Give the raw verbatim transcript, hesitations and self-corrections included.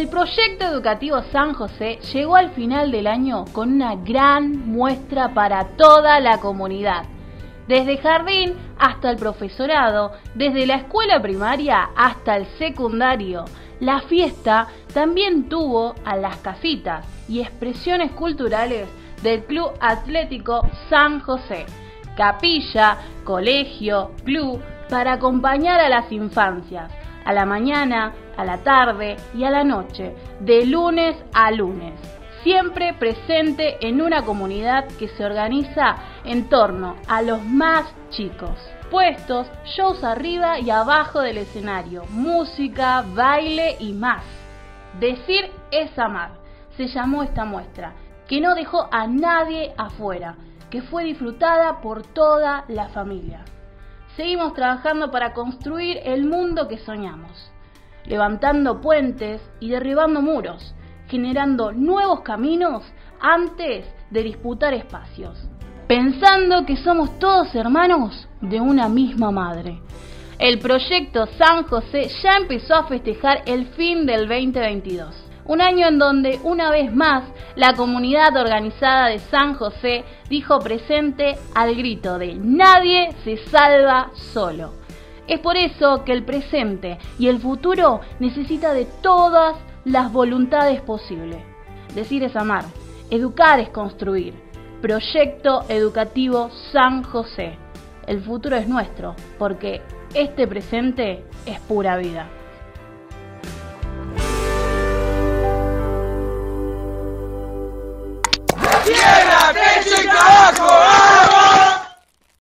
El proyecto educativo San José llegó al final del año con una gran muestra para toda la comunidad. Desde jardín hasta el profesorado, desde la escuela primaria hasta el secundario, la fiesta también tuvo a las casitas y expresiones culturales del Club Atlético San José, capilla, colegio, club, para acompañar a las infancias, a la mañana, a la tarde y a la noche, de lunes a lunes, siempre presente en una comunidad que se organiza en torno a los más chicos. Puestos, shows arriba y abajo del escenario, música, baile y más. Decir es amar, se llamó esta muestra, que no dejó a nadie afuera, que fue disfrutada por toda la familia. Seguimos trabajando para construir el mundo que soñamos, levantando puentes y derribando muros, generando nuevos caminos antes de disputar espacios, pensando que somos todos hermanos de una misma madre. El proyecto San José ya empezó a festejar el fin del veinte veintidós, un año en donde una vez más la comunidad organizada de San José dijo presente al grito de nadie se salva solo. Es por eso que el presente y el futuro necesita de todas las voluntades posibles. Decir es amar, educar es construir. Proyecto Educativo San José. El futuro es nuestro, porque este presente es pura vida. ¡Tierra, techo y trabajo!